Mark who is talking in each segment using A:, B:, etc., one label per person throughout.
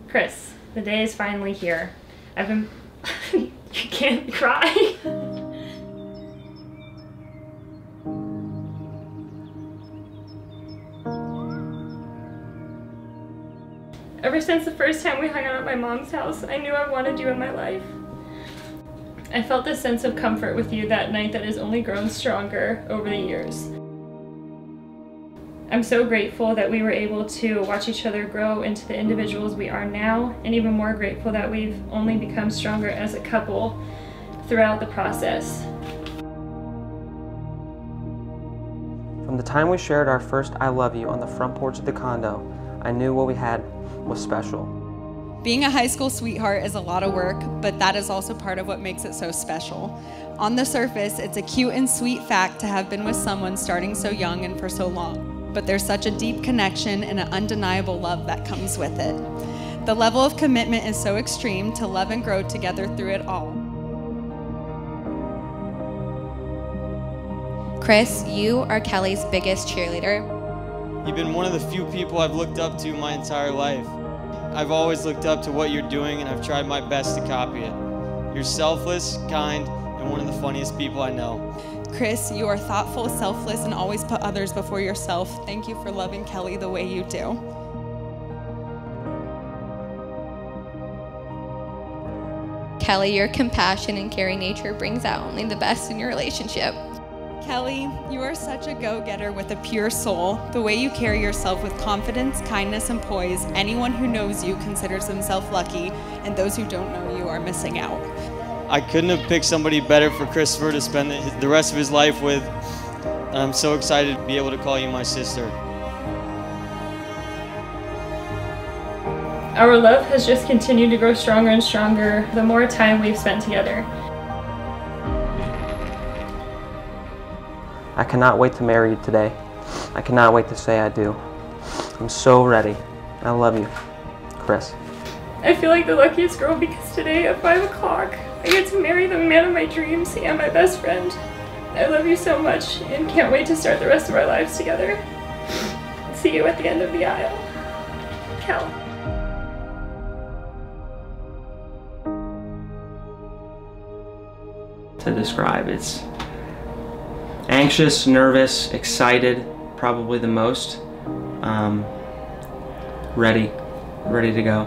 A: Chris, the day is finally here. I've been... You can't cry. Ever since the first time we hung out at my mom's house, I knew I wanted you in my life. I felt this sense of comfort with you that night that has only grown stronger over the years. I'm so grateful that we were able to watch each other grow into the individuals we are now, and even more grateful that we've only become stronger as a couple throughout the process.
B: From the time we shared our first I love you on the front porch of the condo, I knew what we had was special.
C: Being a high school sweetheart is a lot of work, but that is also part of what makes it so special. On the surface, it's a cute and sweet fact to have been with someone starting so young and for so long. But there's such a deep connection and an undeniable love that comes with it. The level of commitment is so extreme to love and grow together through it all.
D: Chris, you are Kelly's biggest cheerleader.
E: You've been one of the few people I've looked up to my entire life. I've always looked up to what you're doing, and I've tried my best to copy it. You're selfless, kind, and one of the funniest people I know.
C: Chris, you are thoughtful, selfless, and always put others before yourself. Thank you for loving Kelly the way you do.
D: Kelly, your compassion and caring nature brings out only the best in your relationship.
C: Kelly, you are such a go-getter with a pure soul. The way you carry yourself with confidence, kindness, and poise, anyone who knows you considers themselves lucky, and those who don't know you are missing out.
E: I couldn't have picked somebody better for Christopher to spend the rest of his life with. And I'm so excited to be able to call you my sister.
A: Our love has just continued to grow stronger and stronger the more time we've spent together.
B: I cannot wait to marry you today. I cannot wait to say I do. I'm so ready. I love you, Chris.
A: I feel like the luckiest girl because today at 5 o'clock, I get to marry the man of my dreams and my best friend. I love you so much and can't wait to start the rest of our lives together. See you at the end of the aisle. Kel.
B: To describe, it's anxious, nervous, excited, probably the most. Ready to go.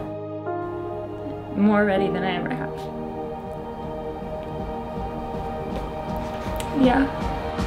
A: More ready than I ever have. Yeah.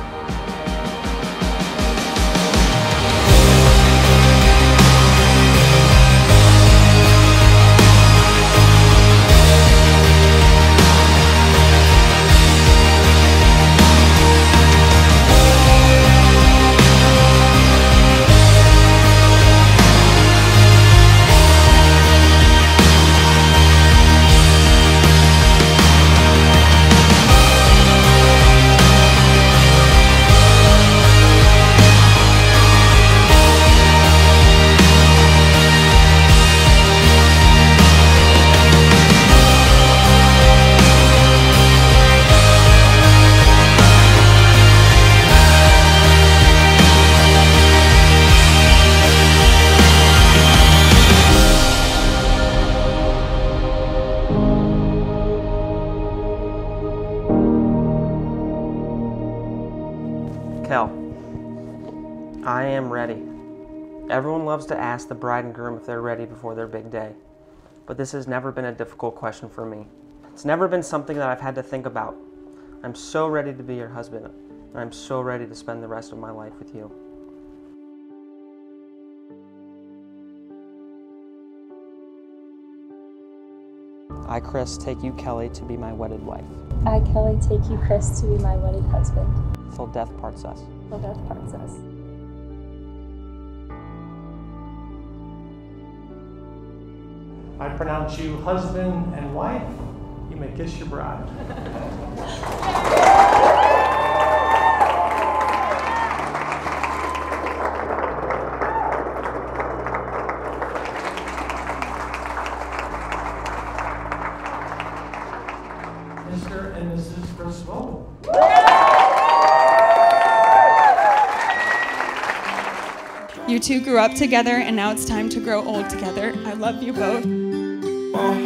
B: Kel, I am ready. Everyone loves to ask the bride and groom if they're ready before their big day, but this has never been a difficult question for me. It's never been something that I've had to think about. I'm so ready to be your husband, and I'm so ready to spend the rest of my life with you. I, Chris, take you, Kelly, to be my wedded wife.
F: I, Kelly, take you, Chris, to be my wedded husband.
B: Till death parts us.
F: Till death parts us.
G: I pronounce you husband and wife. You may kiss your bride. Mr. and Mrs. Chris Vogel.
C: You two grew up together, and now it's time to grow old together. I love you both.
H: My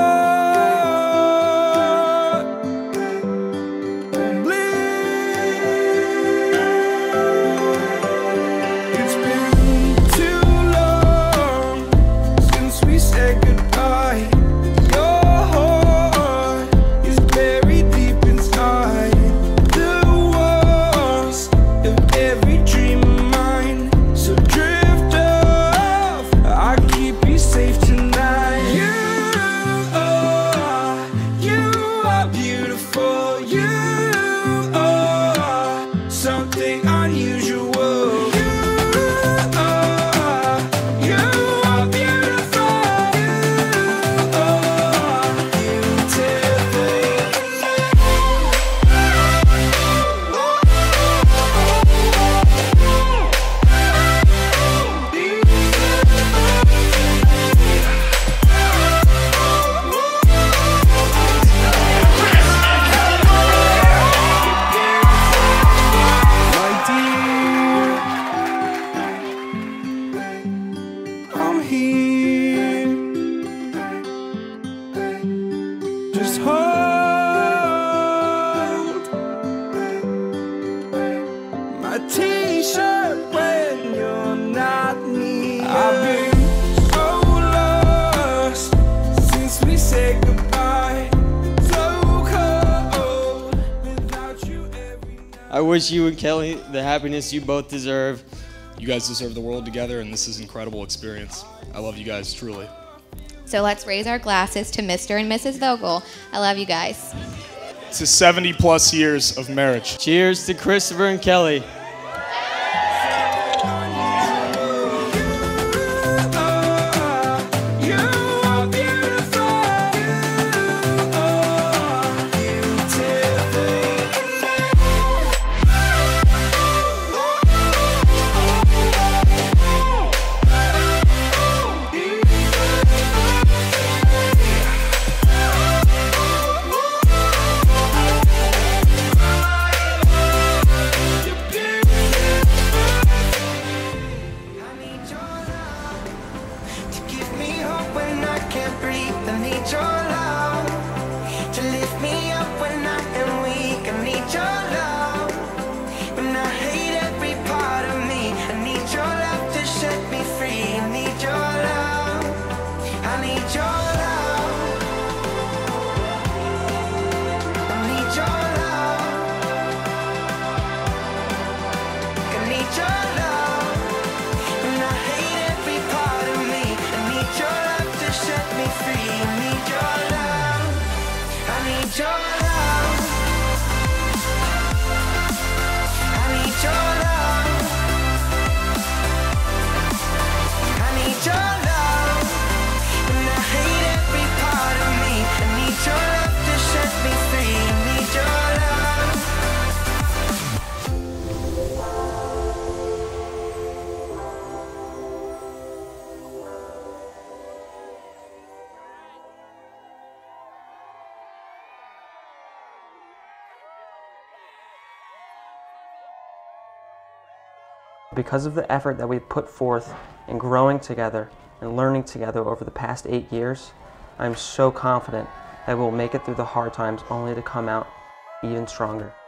H: heart bleeds. It's been too long since we said goodbye. Your heart is buried deep inside the walls of every dream of mine. So drift off, I'll keep you safe tonight. You are beautiful. You are something unusual. You are beautiful. You are My dear, I'm here. Just hold my t-shirt when you're not near. I've been so lost since we said goodbye. So cold without you every night.
E: I wish you and Kelly the happiness you both deserve.
I: You guys deserve the world together, and this is an incredible experience. I love you guys, truly.
D: So let's raise our glasses to Mr. and Mrs. Vogel. I love you guys.
I: To 70+ years of marriage.
E: Cheers to Christopher and Kelly.
H: You are beautiful. You are to give me hope when I can't breathe. I need your love to lift me up when I am weak. I need your love when I hate every part of me. I need your love to set me free. I need your love. I need your love. I need your love. I need your love when I hate every part of me. I need your love to set me free. I need your love. I need your love. I need your love. I need your love when I hate every part of me. I need your love to set me free. I need your love.
B: Because of the effort that we've put forth in growing together and learning together over the past 8 years, I'm so confident that we'll make it through the hard times only to come out even stronger.